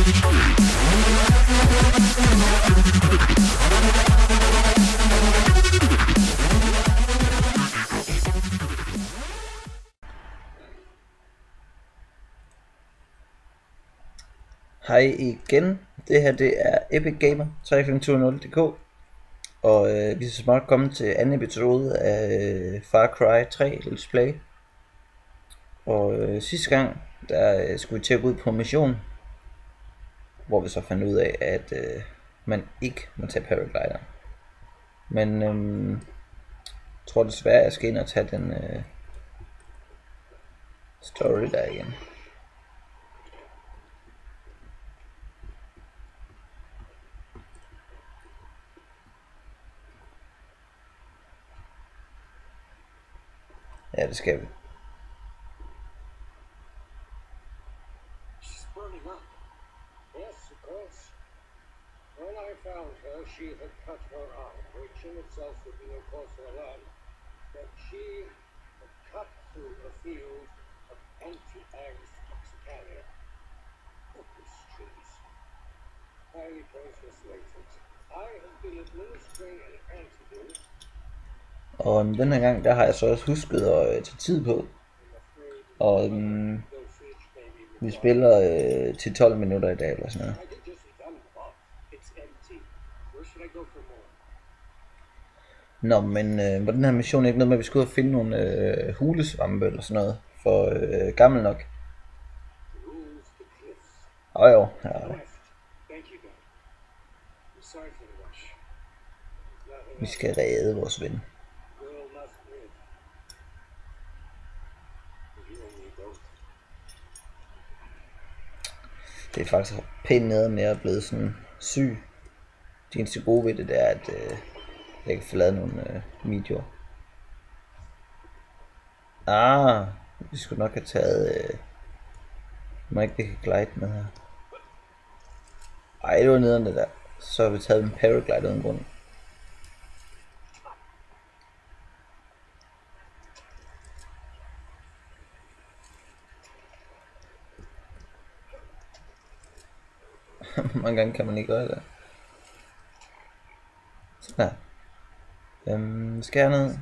Hej igen, det her det er Epic Gamer 352.0.dk og vi er så småt kommet til anden episode af Far Cry 3 Let's Play. Og sidste gang der skulle vi til at gå ud på en mission, hvor vi så fandt ud af at man ikke må tage paraglider. Men jeg tror desværre at jeg skal ind og tage den story der igen. Ja, det skal vi. She's burning up. Yes, of course. When I found her, she had cut her arm, which in itself would be a cause for alarm. But she had cut through a field of anti-Ags toxicarium. Focus trees. Highly translated. I have been administering an antidote. Og den her gang der har jeg så også husket at tage tid på. Og vi spiller til 12 minutter i dag eller sådan noget. Nå, men var den her mission ikke noget med at vi skulle ud og finde nogle hulesvampe eller sådan noget for gammel nok? Jo, ja. Vi skal redde vores ven. Det er faktisk pænt nede med at blive sådan syg. Det eneste gode ved det er at jeg kan få lavet nogle videoer. Vi skulle nok have taget må ikke det kan glide med her. Ej, det var nederen det der. Så har vi taget en paraglider uden grund. Mange gange kan man ikke gøre det. Sådan her. Skal jeg ned?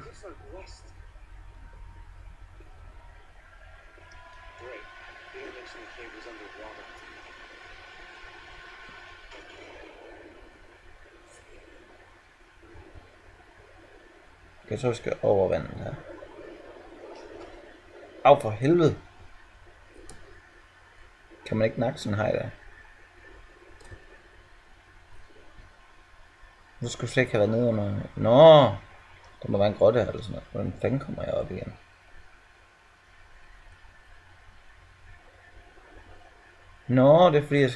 Okay, så skal jeg over vandet her. Au for helvede. Kan man ikke nakke sådan en hej der? Nu skulle slet ikke have været nede under. Nå, der må være en grotte her eller sådan noget. Hvordan fanden kommer jeg op igen? Nå, det er fordi jeg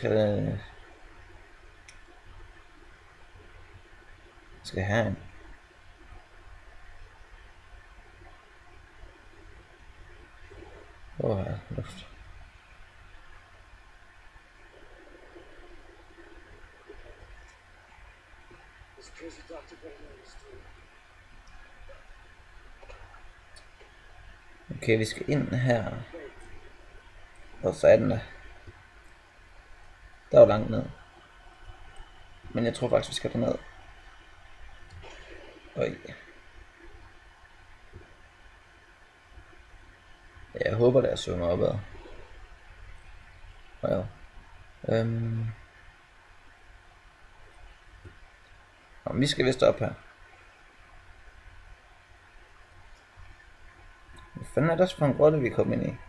skal have en. Her luft. Okay, vi skal ind her. Og så er den der. Der var langt ned. Men jeg tror faktisk vi skal derned. Øj. Jeg håber der svømmer opad. Ja. Vi skal vist op her. Hvad fanden er der for en grotte vi kom ind i?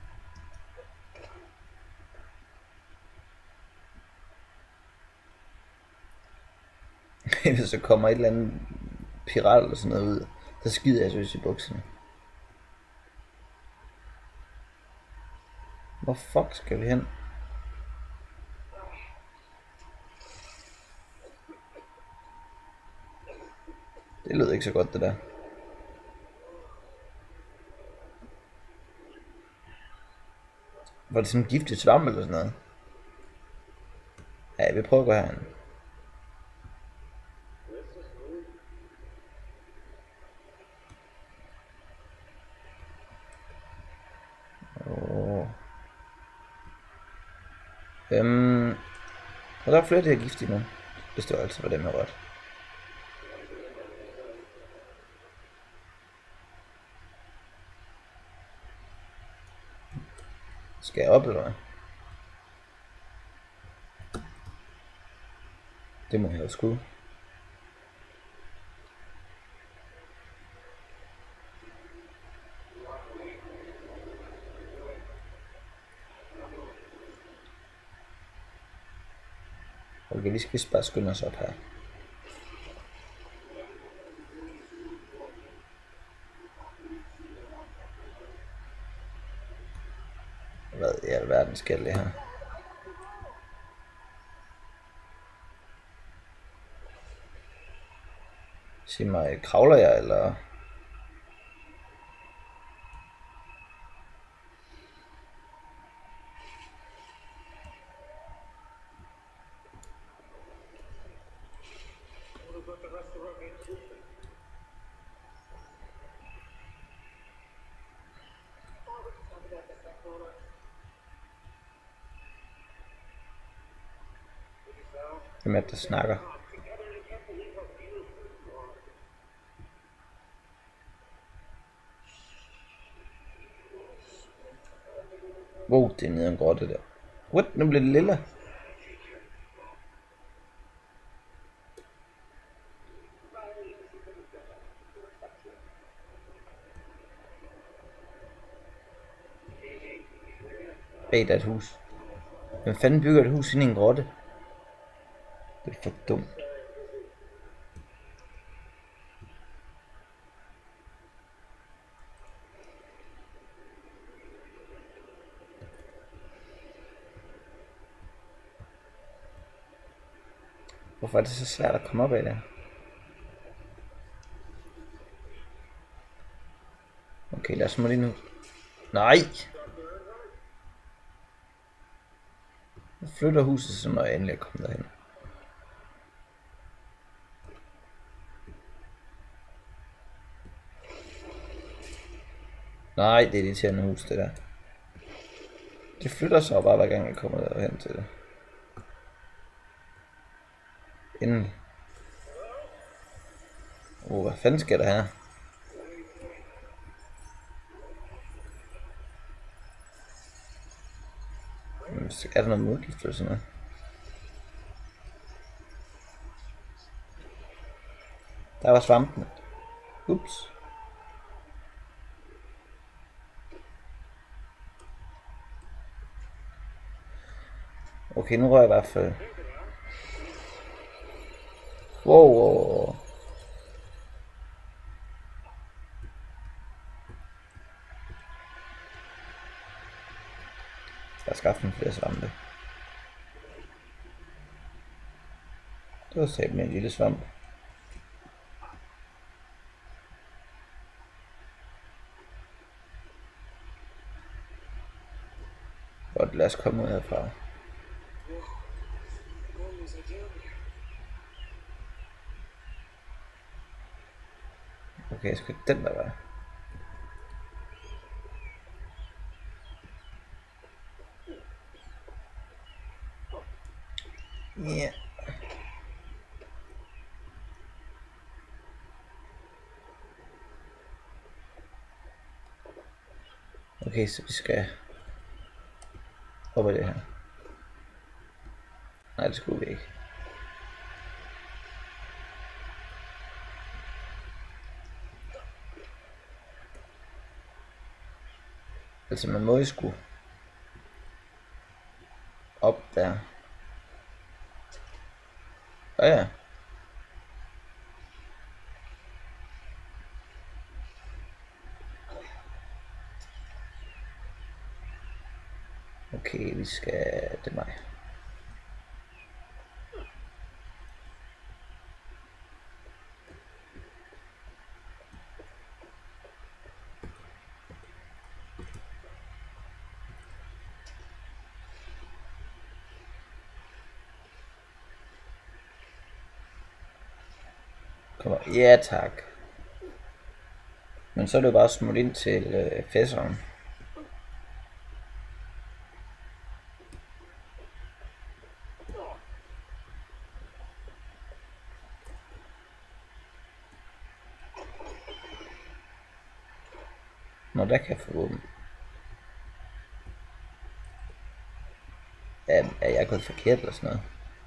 Hvis der kommer et eller andet pirat eller sådan noget ud, så skider jeg seriøst i bukserne. Hvor fuck skal vi hen? Det lød ikke så godt det der. Var det sådan en giftig svamp eller sådan noget? Ja, vi prøver at gå herhen. Og der er flere, der er giftige nu. Hvis det var altså, hvad dem har ret. Skal jeg op, eller hvad? Det må jeg jo sgu. Okay, vi skal vist bare skynde os op her. Hvad i alverden sker det her? Sig mig, kravler jeg, eller? Hvem er det, der snakker? Wow, det er nede en grotte der. What? Nu bliver det lilla. Bag der er et hus. Hvem fanden bygger et hus inde i en grotte? Det er for dumt. Hvorfor er det så svært at komme op af det? Okay, lad os må lige nu. Nej! Jeg flytter huset, så når jeg endelig er kommet derhen. Nej, det er et irriterende hus, det der. Det flytter sig bare hver gang jeg kommer derhen til det. Endelig. Hvad fanden sker der her? Er der noget modgift eller sådan noget? Der var svampene. Ups. Okay, nu rører jeg i hvert fald. Wow. Jeg skal skaffe en flere svampe. Det var sat med en lille svamp. Godt, lad os komme ud herfra. Okay, jeg skal den der vej. Ja. Okay, så vi skal op ad det her. Nej, det skulle vi ikke. Altså man må jo sgu op der. Ja. Okay, vi skal... Det er mig. Kommer. Ja, tak. Men så er det jo bare smut ind til fæsseren. Nå, der kan jeg få våben. Er jeg gået forkert eller sådan noget?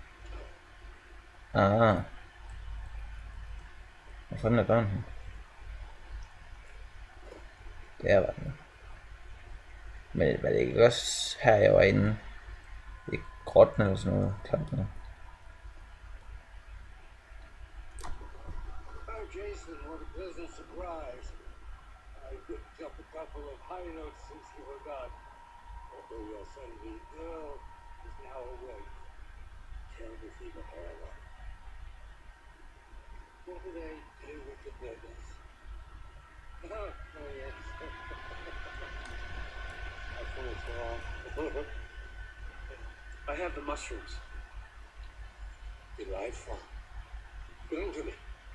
Ah. Hvor fanden er døren her? Der var den. Men var det ikke også her, jeg var inde? I grotten eller sådan noget? Klamt noget. Oh, Jason, what a pleasant surprise. I picked up a couple of high notes since you were gone. Although your son-beat girl is now awake. Tell me if the parallel. What do they do with the business? Oh, yes. I thought wrong. I have the mushrooms. Delightful. Bring to me.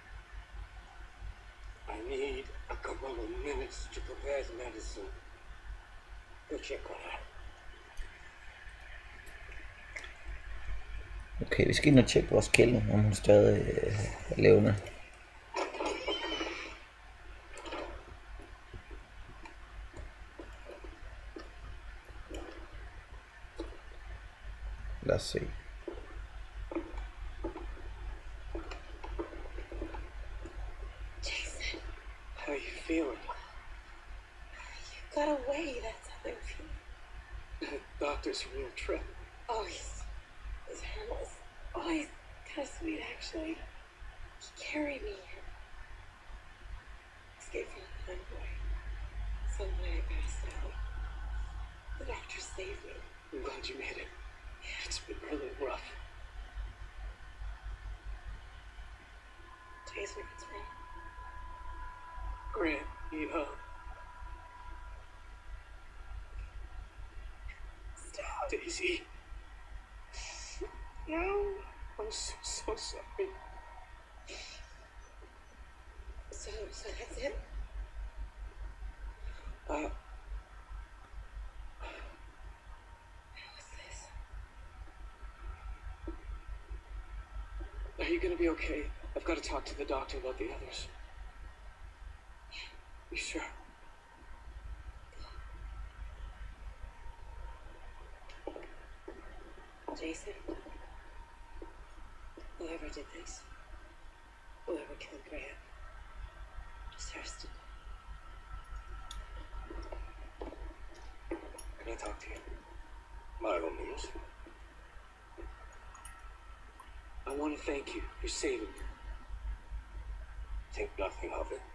I need a couple of minutes to prepare the medicine. Go check on her. Okay, vi skal ind og tjekke vores kælling, om hun stadig er levende. Lad os se. Jason, how are you feeling? You got away, that's how I'm feeling. The doctor's a real trip. Oh, he's harmless. Oh, he's kind of sweet, actually. He carried me here. Escaped from the convoy. Suddenly I passed out. The doctor saved me. I'm glad you made it. It's been really rough. Jason, what's wrong? Grant, Stop. Daisy. No. I'm so sorry. So that's it? Uh, What's this? are you gonna be okay? I've got to talk to the doctor about the others. You sure? Jason, whoever did this, whoever killed Grant, deserves to die. Can I talk to you? By all means. I want to thank you for saving me. Think nothing of it.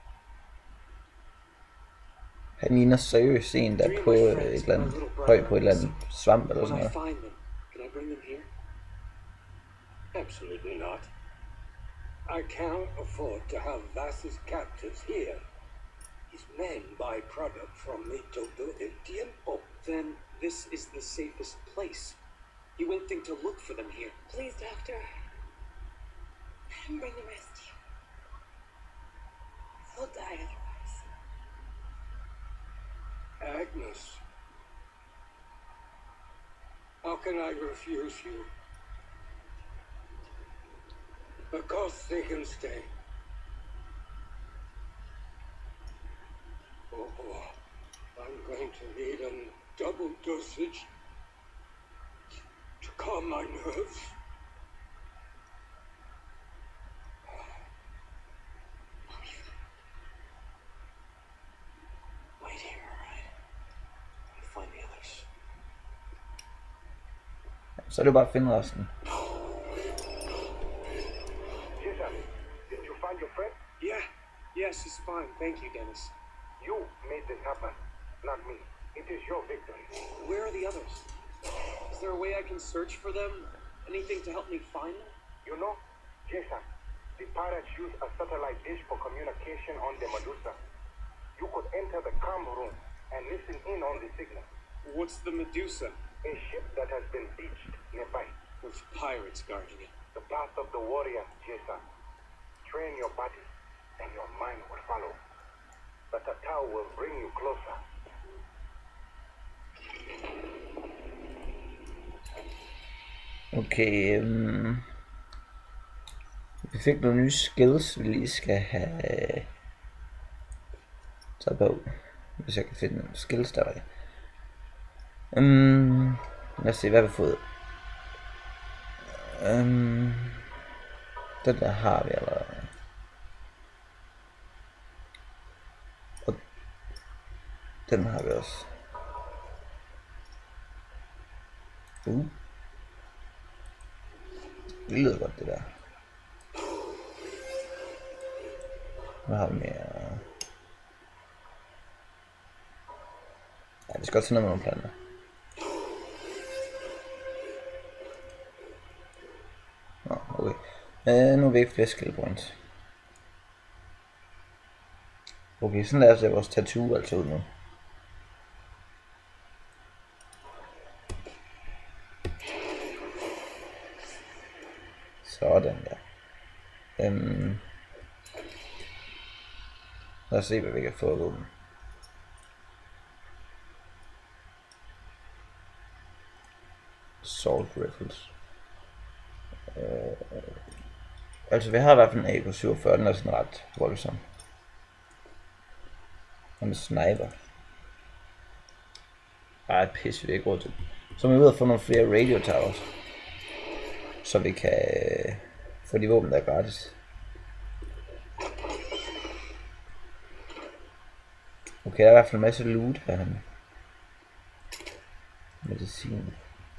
Han ligner seriøst en, der er på et eller andet, høj på et eller andet svamp eller sådan When I noget. find them, can I bring them here? Absolutely not. I cannot afford to have Vass's captives here. His men buy product from me todo el tiempo. Then this is the safest place. You won't think to look for them here. Please, doctor. Let him bring the rest to you. He'll die otherwise. Agnes. How can I refuse you? Of course they can stay. Oh, I'm going to need a double dosage to calm my nerves. Wait here, alright? Let me find the others. Så er det jo bare at finde resten. Jason, did you find your friend? Yeah, yes, it's fine. Thank you, Dennis. You made this happen, not me. It is your victory. Where are the others? Is there a way I can search for them? Anything to help me find them? You know, Jason, the pirates use a satellite dish for communication on the Medusa. You could enter the comm room and listen in on the signal. What's the Medusa? A ship that has been beached nearby. With pirates guarding it. The path of the warrior, Jason. Train your body and your mind will follow. The Tatau will bring you closer. Okay, vi fik nogle nye skills, vi lige skal have taget på. Hvis jeg kan finde en skills der. Lad os se, hvad vi har fået. Den der har vi allerede. Og den har vi også. Det lyder godt, det der. Hvad har vi mere? Ja, vi skal godt tage noget med nogle planter. Nå, okay. Nu er vi ikke flere skill points. Okay, sådan lader os vores tattoo altså ud nu. Sådan der. Lad os se, hvad vi kan få ud. Assault rifles. Altså vi har i hvert fald en AK-47, den er sådan ret voldsom. Og en sniper. Ej, pisse, vi er ikke råd til. Så er vi ude at få nogle flere radio towers. Så vi kan få de våben, der er gratis. Okay, der er i hvert fald en masse loot her. Medicin.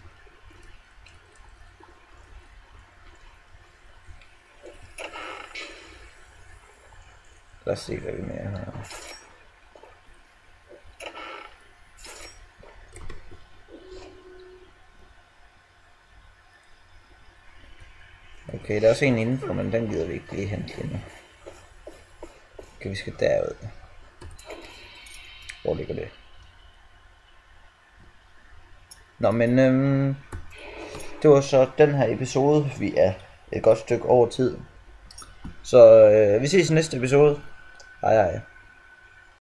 Lad os se, hvad vi mere har. Okay, der er også en indenfor, men den gider vi ikke lige hente lige nu. Okay, vi skal derud. Hvor ligger det? Nå, men det var så den her episode. Vi er et godt stykke over tid. Så vi ses i næste episode. Hej hej.